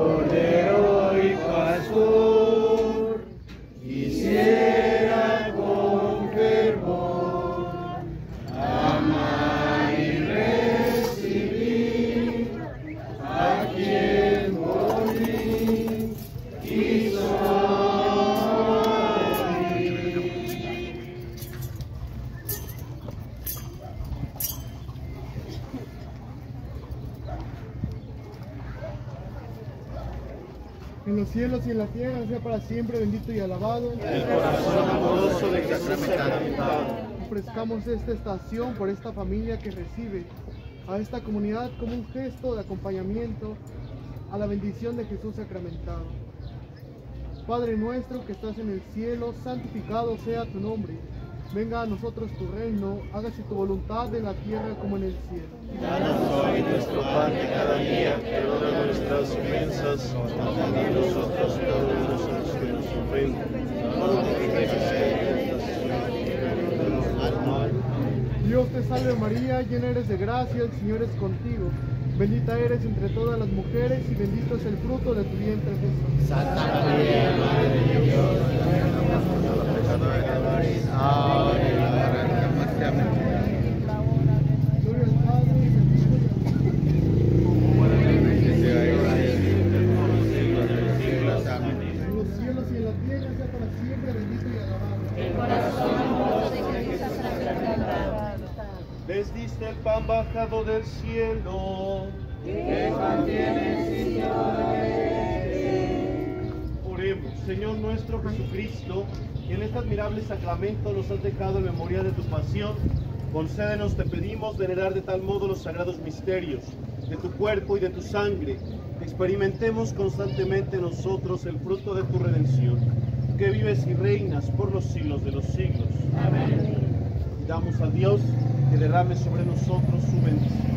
Cordero y pastor, quisiera con fervor amar y recibir a quien morir quiso morir. En los cielos y en la tierra sea para siempre bendito y alabado El corazón amoroso de Jesús sacramentado. Ofrezcamos esta estación por esta familia que recibe a esta comunidad como un gesto de acompañamiento a la bendición de Jesús sacramentado. Padre nuestro que estás en el cielo, santificado sea tu nombre. Venga a nosotros tu reino, hágase tu voluntad en la tierra como en el cielo. Danos hoy nuestro pan de cada día, perdona nuestras ofensas, como también nosotros perdonamos a los que nos ofenden. No nos dejes caer en mal. Dios te salve María, llena eres de gracia, el Señor es contigo. Bendita eres entre todas las mujeres y bendito es el fruto de tu vientre Jesús. Santa María, Madre de Dios, ruega por los pecadores, ahora y en la hora de nuestra muerte. Amén. Gloria al Padre, y al Hijo, en los cielos y en la tierra sea para siempre bendito y alabado. El corazón amoroso de Jesús sacramentado. Les diste el pan bajado del cielo. Que mantienes, Señor. Oremos, Señor nuestro Jesucristo, que en este admirable sacramento nos has dejado en memoria de tu pasión. Concédenos, te pedimos, venerar de tal modo los sagrados misterios de tu cuerpo y de tu sangre, que experimentemos constantemente nosotros el fruto de tu redención, que vives y reinas por los siglos de los siglos. Amén. Pidamos a Dios que derrame sobre nosotros su bendición.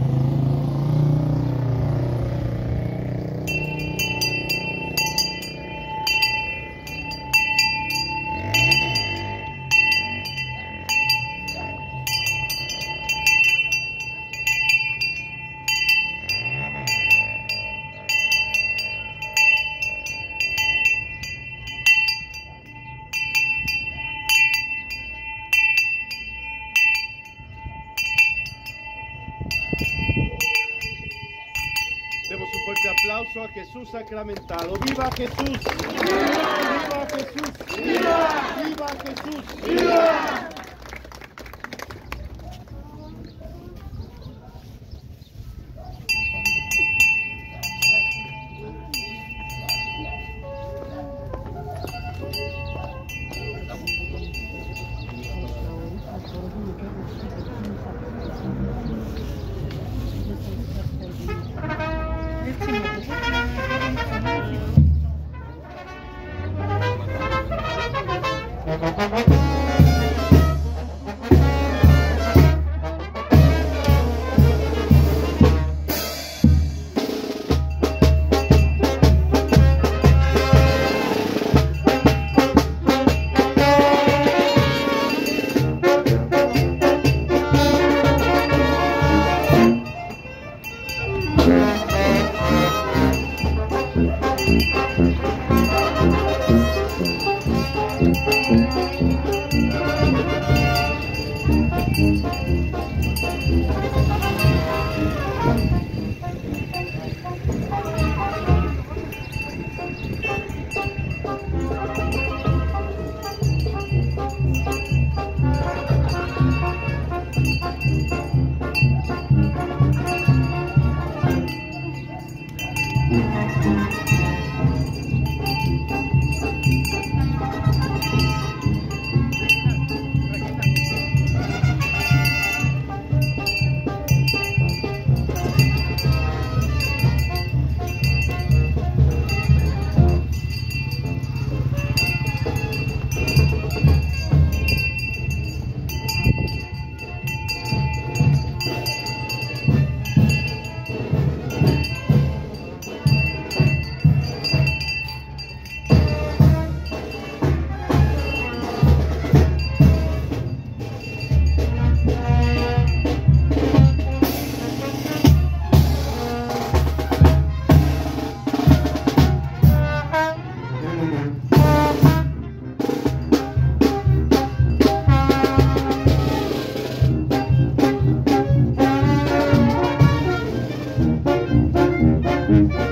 Demos un fuerte aplauso a Jesús sacramentado. ¡Viva Jesús! ¡Viva Jesús! ¡Viva! ¡Viva Jesús! ¡Viva!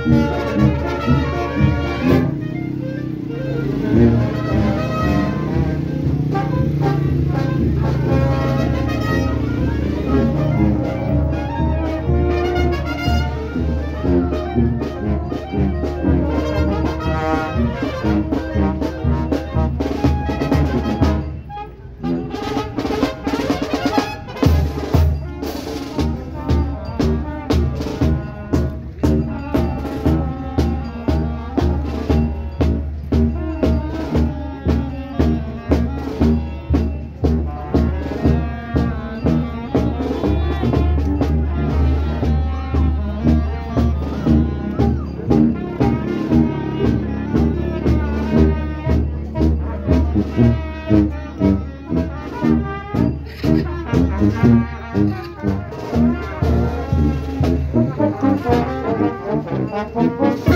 Thank you.